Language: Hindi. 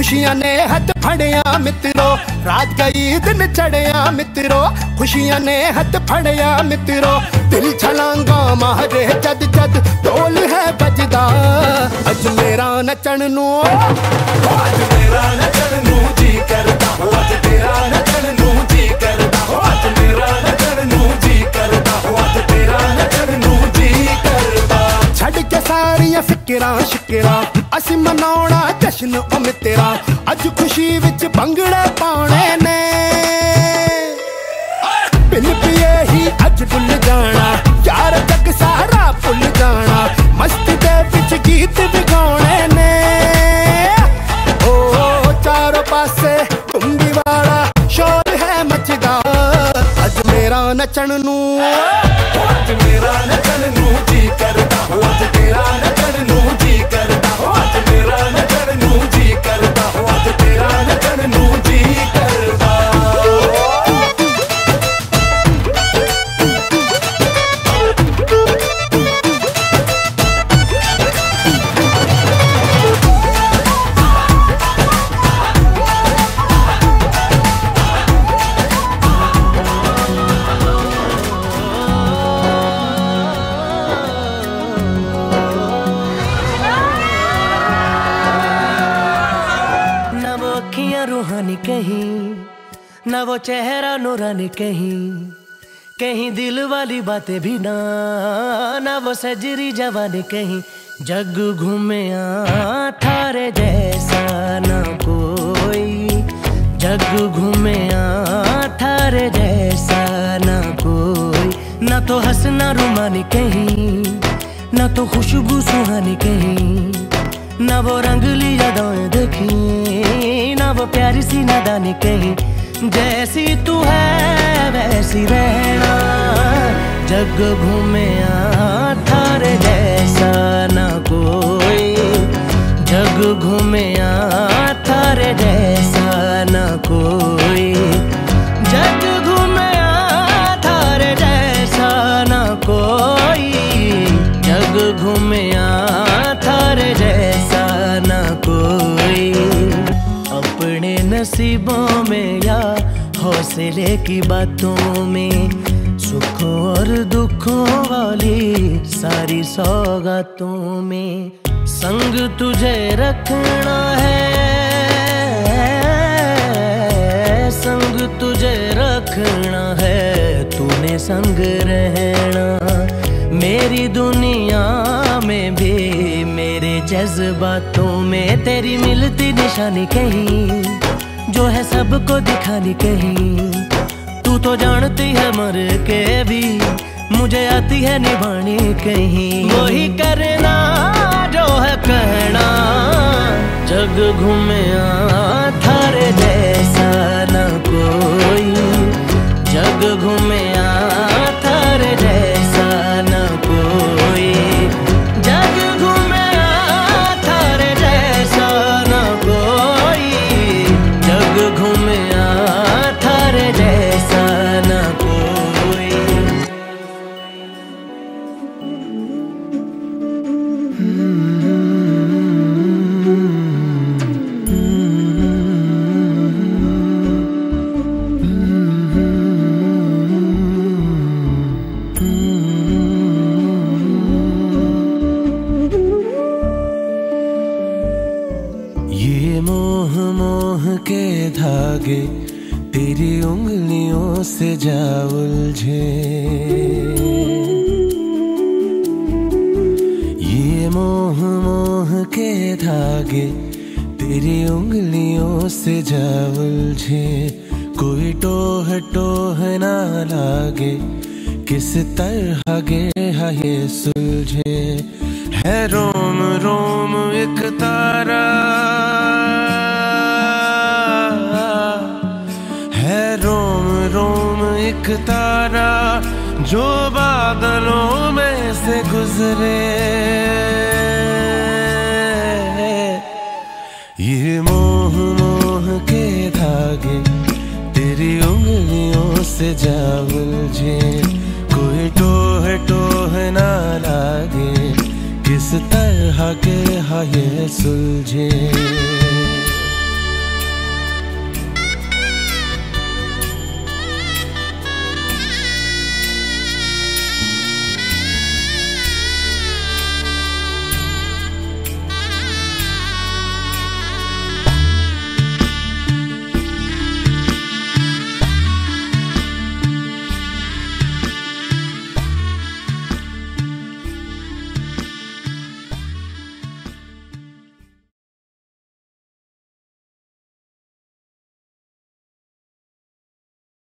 खुशियां ने हथ फड़िया मित्रो, रात गई दिन चढ़िया मित्रो। खुशियां ने हथ फड़िया मित्रो, दिल छलांगा मारे जद जद ढोल है बजदा। अज मेरा नचन नू, आज मेरा नचन नू जी करदा, आज तेरा नचन नू जी करदा, आज मेरा नचन नू जी करदा, आज तेरा नचन नू जी करदा। छड़ के सारियां फिक्रां शिकरां असी मनाउणा जश्न ओ मित्रा। अज खुशी विच भंगड़े पाने ने, बिन पिए ही अज डुल जाना। यार जग सारा भुल जाना, मस्ती दे विच गीत भी गाने ने। ओ चारों पासे कुंडी वाला शोर है मचदा। अज मेरा नचन नू, आज मेरा नचन नू जी करदा, आज तेरा नचन नू जी करदा, आज मेरा नचन नू जी करदा, आज तेरा नचन नू जी करदा। रूहानी कहीं ना, वो चेहरा नूरानी कहीं, कहीं दिल वाली बातें भी ना, ना वो सजरी जवानी कहीं। जग घूमे थारे जैसा ना कोई, जग घूमे थारे जैसा ना कोई। ना तो हंसना रुमानी कहीं, ना तो खुशबू सुहानी कहीं, ना वो रंगली यादें देखी, ना वो प्यारी सी नादानी कहीं। जैसी तू है वैसी रहना, जग घूमे थारे जैसा ना कोई, जग घूमे थारे जैसा ना कोई, जग घूमे थारे जैसा ना कोई, जग घूमे थारे जैसा ना कोई। अपने नसीबों में या हौसले की बातों में, सुखों और दुखों वाली सारी सौगातों में संग तुझे रखना है, संग तुझे रखना है, तूने संग रहना। मेरी दुनिया में भी मेरे जज्बातों में तेरी मिलती निशानी कहीं, जो है सबको दिखानी कहीं। तू तो जानती है मर के भी मुझे आती है निभानी कहीं। वही करना जो है कहना, जग घूमे थारे जैसा ना कोई, जग घूमे थारे जैसा ना कोई, जग घूमे थारे जैसा ना कोई, जग घूमे थारे जैसा ना कोई। ये मोह मोह के धागे तेरी उंगलियों से जा उलझे, ये मोह मोह के धागे तेरी उंगलियों से जा उलझे। कोई टोह टोह ना लागे, किस तरह गे ये सुलझे। है रोम रोम एक तारा, है रोम रोम एक तारा, जो बादलों में से गुजरे। ये मोह मोह के धागे तेरी उंगलियों से जा उलझे। कोई टोह टोह ना लागे, किस तरह के ये सुलझे।